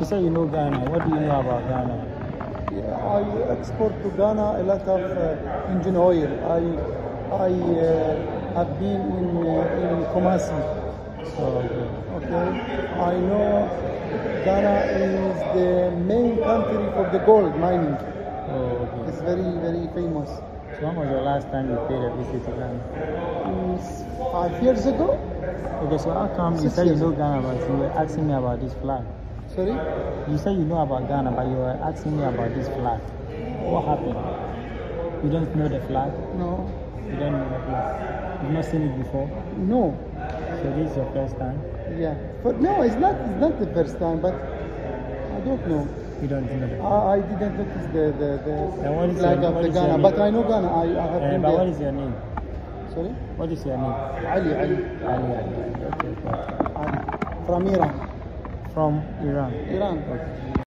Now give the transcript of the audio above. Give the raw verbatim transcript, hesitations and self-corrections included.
You say you know Ghana. What do you know about Ghana? Yeah, I export to Ghana a lot of uh, engine oil. I I uh, have been in uh, in Kumasi. Oh, okay. Okay, I know Ghana is the main country for the gold mining. Oh, okay. It's very very famous. So when was the last time you paid a visit to Ghana? Mm, five years ago. Okay, so how come you Six said you years know ago. Ghana, but you were asking me about this flag? Sorry. You said you know about Ghana, but you were asking me about this flag. What happened? You don't know the flag? No. You don't know the flag? You've not seen it before? No. So this is your first time? Yeah. But no, it's not. It's not the first time. But I don't know. You don't know the flag? I, I didn't notice the the, the And what is flag your- of what the is your Ghana. name? But I know Ghana. I, I have Uh, been but there. what is your name? Sorry. What is your name? Ali. Ali. Ali. Ali. Okay. Ali. From Iran. From Iran. Iran. Okay.